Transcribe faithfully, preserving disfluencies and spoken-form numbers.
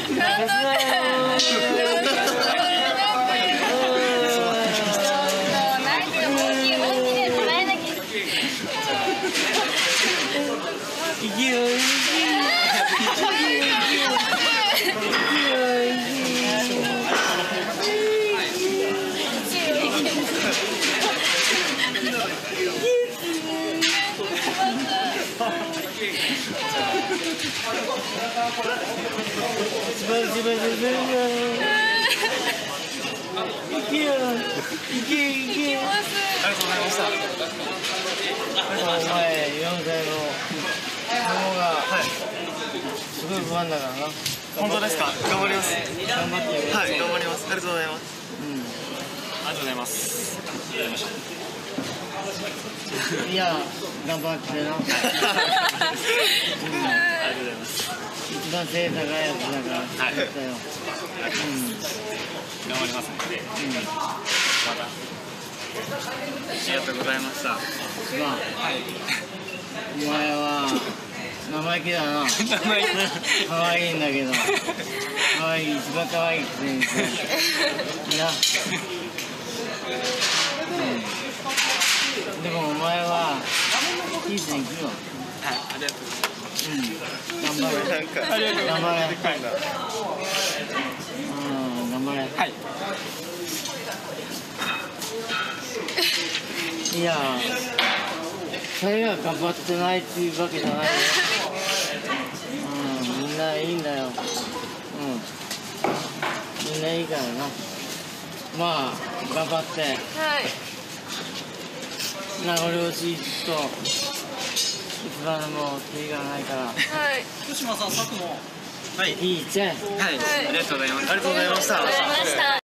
本当ですか？頑張ります。頑張って。はい、頑張ります。ありがとうございます。うん。ありがとうございます。いや、頑張ってな。ありがとうございます。一番背高いやつだから。はい。うん。頑張りますので。うん。また。ありがとうございました。まあ。はい。お前は。生意気だな。可愛いんだけど。可愛い、一番可愛いくせにさ。な。うん。でもお前はいい線いくよ。はい、ありがとうございます。うん。頑張れ。頑張れ。うん、頑張れ。はい。いや。彼が頑張ってないっていうわけじゃないよ。うん、みんないいんだよ。うん。みんないいからな。まあ、頑張って。はい。名残惜しいと、いつまでも手がないから。はい。福島さん、佐久間。はい。いいじゃん。はい。ありがとうございます。ありがとうございました。